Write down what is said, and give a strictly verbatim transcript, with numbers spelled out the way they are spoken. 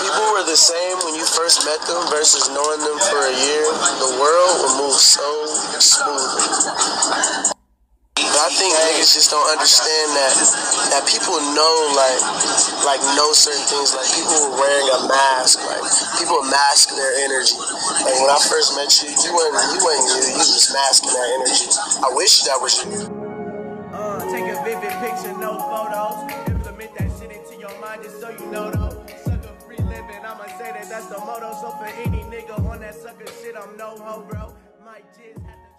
people were the same when you first met them versus knowing them for a year, the world will move so smoothly. I think niggas just don't understand that that people know like like know certain things. Like people were wearing a mask. Like people mask their energy. Like when I first met you, you weren't you weren't you. You was just masking that energy. I wish that was you. Uh, take a vivid picture, no photos. Implement that shit into your mind just so you know though. Sucker free living, I'ma say that that's the motto. So for any nigga on that sucker shit, I'm no ho, bro. Might just have to